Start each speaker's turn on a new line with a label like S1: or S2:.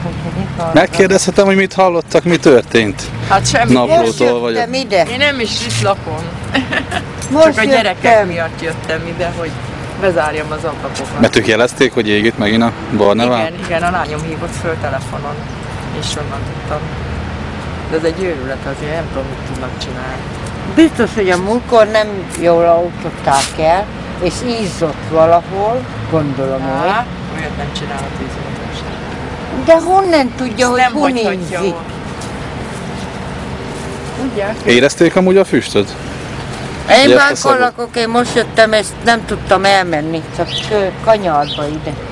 S1: Megkérdezhetem, hogy mit hallottak, mi történt?
S2: Hát semmi.
S1: Naplótól vagyok.
S3: Ide.
S2: Én nem is itt lakom.
S3: Most
S2: Csak a gyerekek
S3: jöttem.
S2: miatt jöttem ide, hogy bezárjam az ablakokat.
S1: Mert ők jelezték, hogy ég itt megint a Barnevál?
S2: Igen, a lányom hívott föl telefonon, és onnan tudtam. De ez egy őrület azért, nem tudom, mit tudnak csinálni.
S3: Biztos, hogy a múltkor nem jól autották el, és ízott valahol, gondolom, hogy.
S2: Olyat nem csinál a tűzoltás.
S3: De honnan tudja, hogy
S2: Nem
S3: hol
S2: hagyhatja
S3: ízik?
S2: ott. Tudják?
S1: Érezték amúgy a füstöt?
S3: Én
S1: Ugye ezt a
S3: bánkon
S1: szagot?
S3: lakok, én most jöttem, és nem tudtam elmenni, csak kanyarba ide.